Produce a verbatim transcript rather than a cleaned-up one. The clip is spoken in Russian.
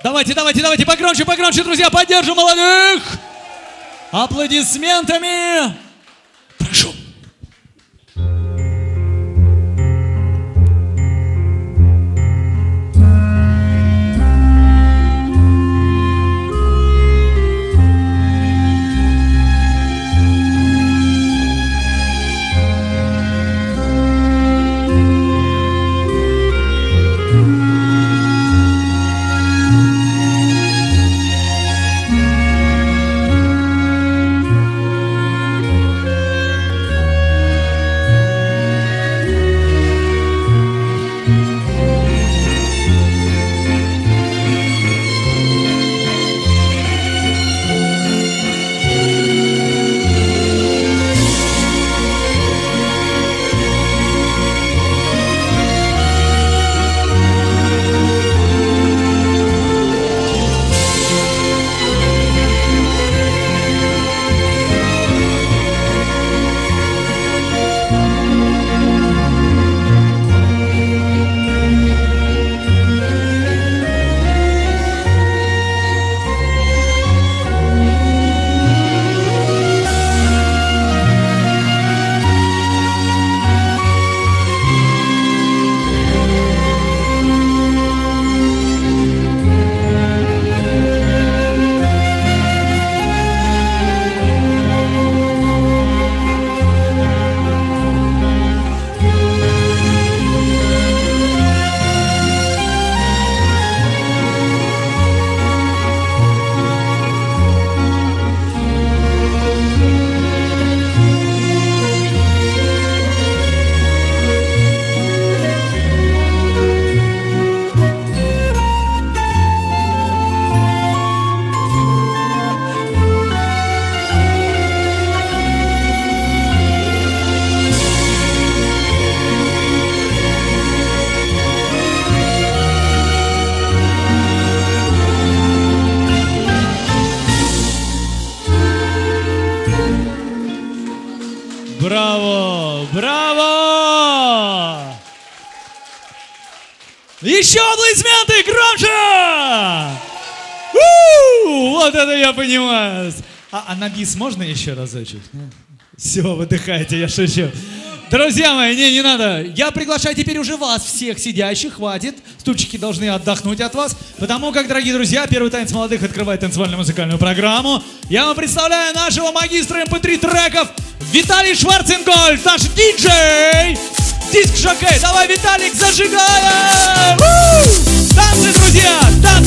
Давайте, давайте, давайте, погромче, погромче, друзья, поддержим молодых аплодисментами. Прошу. Браво! Браво! Еще аплодисменты, громче! У-у-у! Вот это я понимаю. А, а на бис можно еще разочек? Все, выдыхайте, я шучу. Друзья мои, не, не надо. Я приглашаю теперь уже вас, всех сидящих, хватит. Стульчики должны отдохнуть от вас. Потому как, дорогие друзья, первый танец молодых открывает танцевальную музыкальную программу. Я вам представляю нашего магистра эм пэ три треков Виталий Шварценгольд, наш диджей. Диск-жокей. Давай, Виталик, зажигаем! У-у-у! Танцы, друзья, танцы!